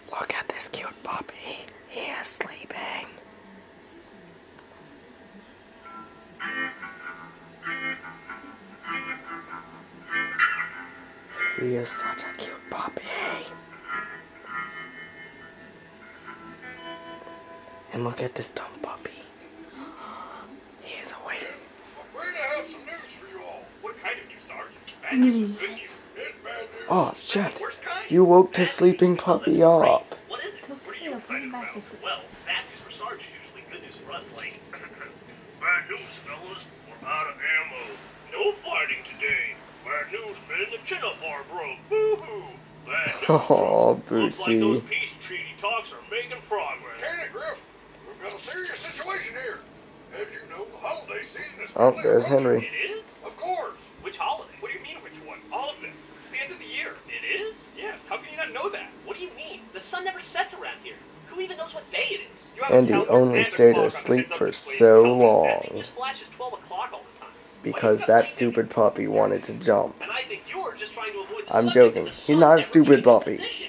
Look at this cute puppy. He is sleeping. He is such a cute puppy. And look at this dumb puppy. He is awake. We're going to have some news for you all. What kind of news, Sergeant? Bad news or good news? It's bad news. Oh, shit. You woke the sleeping puppy up. What is it? What are you excited about? Well, bad news for Sergeant, usually good news for us, like... Bad news, fellas. We're out of ammo. No fighting today. Bad news, man. The chin-up bar broke. Boo-hoo. Bad news. Oh, Looks like those Bootsie. peace treaty talks are making progress. Lieutenant Griff, we've got a serious situation here. As you know, the holiday season is... Oh, there's Henry. It is? Of course. Which holiday? What do you mean, which one? All of them. It's the end of the year. It is? Yes. How can you not know that? What do you mean? The sun never sets around here. Who even knows what day it is? You have Andy only stayed asleep for so long because that stupid puppy wanted to jump. And I think you're just trying to avoid the I'm subject of joking. the He's sun not a never stupid changing puppy. position.